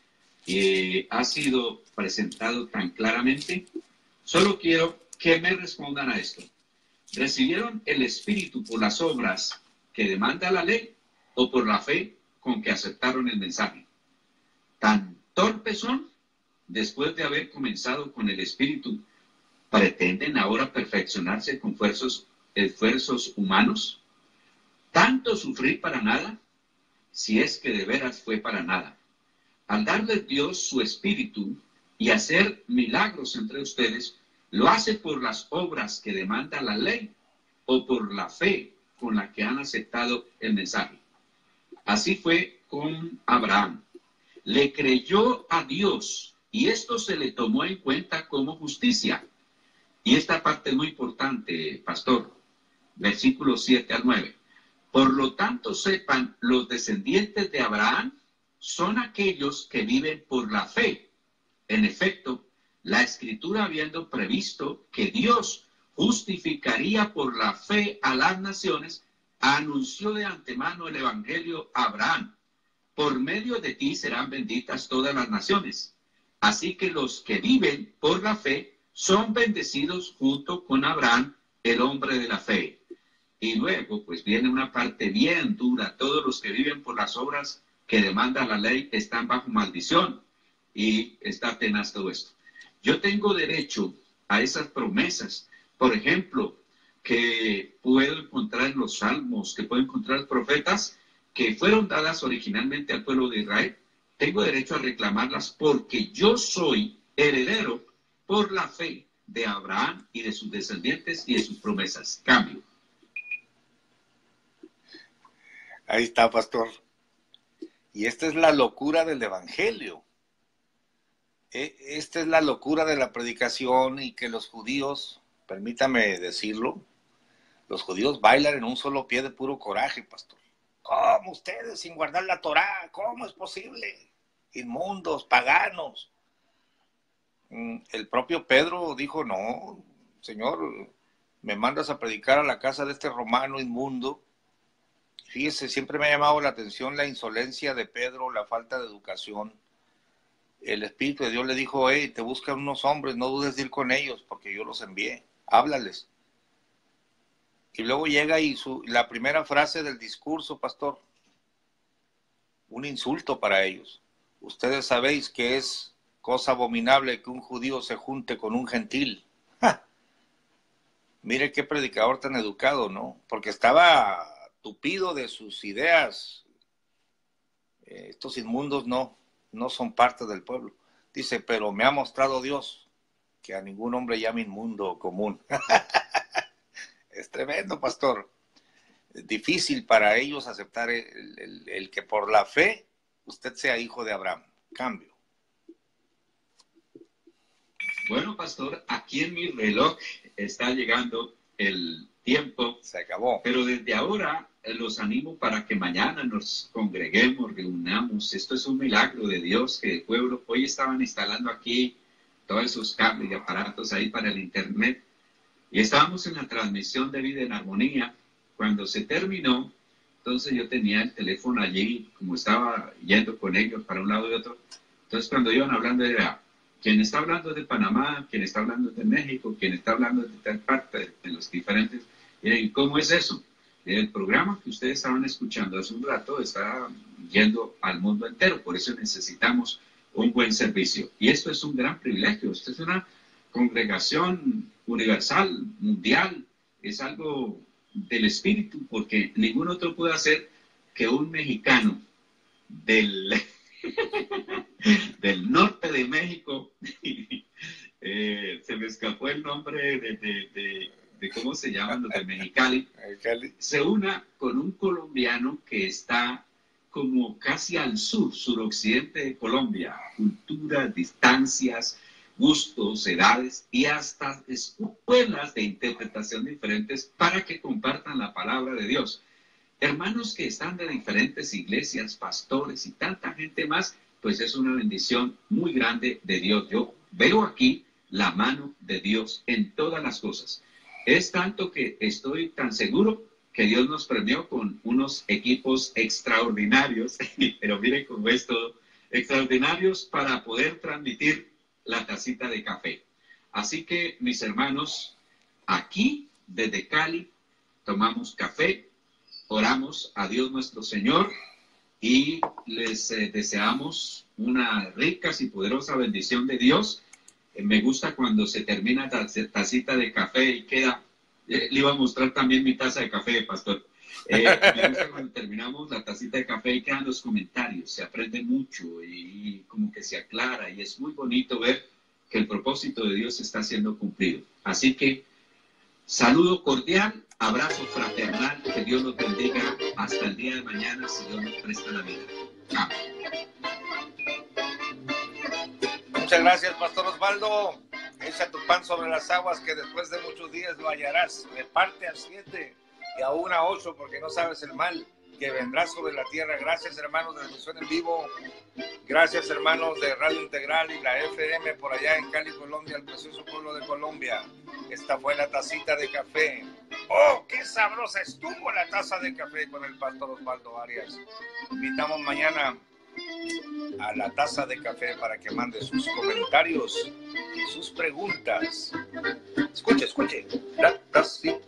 y ha sido presentado tan claramente? Solo quiero que me respondan a esto. ¿Recibieron el Espíritu por las obras que demanda la ley o por la fe con que aceptaron el mensaje? ¿Tan torpes son? Después de haber comenzado con el Espíritu, ¿pretenden ahora perfeccionarse con esfuerzos humanos? ¿Tanto sufrir para nada? Si es que de veras fue para nada. Al darle Dios su Espíritu y hacer milagros entre ustedes, ¿lo hace por las obras que demanda la ley o por la fe con la que han aceptado el mensaje? Así fue con Abraham. Le creyó a Dios y esto se le tomó en cuenta como justicia. Y esta parte es muy importante, pastor. Versículos 7 al 9. Por lo tanto, sepan, los descendientes de Abraham son aquellos que viven por la fe. En efecto, la Escritura, habiendo previsto que Dios justificaría por la fe a las naciones, anunció de antemano el Evangelio a Abraham. Por medio de ti serán benditas todas las naciones. Así que los que viven por la fe son bendecidos junto con Abraham, el hombre de la fe. Y luego, pues viene una parte bien dura. Todos los que viven por las obras que demanda la ley están bajo maldición. Y está tenaz todo esto. Yo tengo derecho a esas promesas. Por ejemplo, que puedo encontrar en los salmos, que puedo encontrar profetas que fueron dadas originalmente al pueblo de Israel. Tengo derecho a reclamarlas porque yo soy heredero por la fe de Abraham y de sus descendientes y de sus promesas. Cambio. Ahí está, pastor. Y esta es la locura del Evangelio. Esta es la locura de la predicación y que los judíos, permítame decirlo, los judíos bailan en un solo pie de puro coraje, pastor. ¿Cómo ustedes sin guardar la Torá? ¿Cómo es posible? Inmundos, paganos. El propio Pedro dijo, no, Señor, me mandas a predicar a la casa de este romano inmundo. Fíjese, siempre me ha llamado la atención la insolencia de Pedro, la falta de educación. El Espíritu de Dios le dijo, hey, te buscan unos hombres, no dudes de ir con ellos, porque yo los envié, háblales. Y luego llega y la primera frase del discurso, pastor, un insulto para ellos. Ustedes sabéis que es cosa abominable que un judío se junte con un gentil. ¡Ja! Mire qué predicador tan educado, ¿no? Porque estaba tupido de sus ideas. Estos inmundos no son parte del pueblo. Dice, pero me ha mostrado Dios que a ningún hombre llame inmundo o común. Es tremendo, pastor. Es difícil para ellos aceptar el que por la fe usted sea hijo de Abraham. Cambio. Bueno, pastor, aquí en mi reloj está llegando el tiempo. Se acabó. Pero desde ahora los animo para que mañana nos congreguemos, reunamos. Esto es un milagro de Dios que el pueblo, hoy estaban instalando aquí todos esos cables y aparatos ahí para el internet. Y estábamos en la transmisión de Vida en Armonía. Cuando se terminó, entonces yo tenía el teléfono allí, como estaba yendo con ellos para un lado y otro. Entonces cuando iban hablando era, quien está hablando de Panamá, quien está hablando de México, quien está hablando de tal parte, de los diferentes. ¿Y cómo es eso? El programa que ustedes estaban escuchando hace un rato está yendo al mundo entero, por eso necesitamos un buen servicio. Y esto es un gran privilegio, esto es una congregación universal, mundial, es algo del espíritu, porque ningún otro puede hacer que un mexicano del norte de México, se me escapó el nombre de cómo se llaman los de Mexicali, se una con un colombiano que está como casi al suroccidente de Colombia, culturas, distancias, gustos, edades y hasta escuelas de interpretación diferentes para que compartan la palabra de Dios. Hermanos que están de diferentes iglesias, pastores y tanta gente más, pues es una bendición muy grande de Dios. Yo veo aquí la mano de Dios en todas las cosas. Es tanto que estoy tan seguro que Dios nos premió con unos equipos extraordinarios, pero miren cómo es todo, extraordinarios para poder transmitir la tacita de café. Así que, mis hermanos, aquí desde Cali tomamos café, oramos a Dios nuestro Señor y les deseamos una rica y poderosa bendición de Dios. Me gusta cuando se termina la tacita de café y queda, le iba a mostrar también mi taza de café, pastor. Me gusta cuando terminamos la tacita de café y quedan los comentarios, se aprende mucho y como que se aclara y es muy bonito ver que el propósito de Dios está siendo cumplido. Así que saludo cordial, abrazo fraternal, que Dios los bendiga hasta el día de mañana si Dios nos presta la vida. Amén. Muchas gracias, pastor Osvaldo. Echa tu pan sobre las aguas que después de muchos días lo hallarás. Reparte a 7 y aún a 8 porque no sabes el mal que vendrá sobre la tierra. Gracias, hermanos de la transmisión en vivo. Gracias, hermanos de Radio Integral y la FM por allá en Cali, Colombia, el precioso pueblo de Colombia. Esta fue la tacita de café. ¡Oh, qué sabrosa estuvo la taza de café con el pastor Osvaldo Arias! Invitamos mañana a la taza de café para que mande sus comentarios y sus preguntas. Escuche, la tacita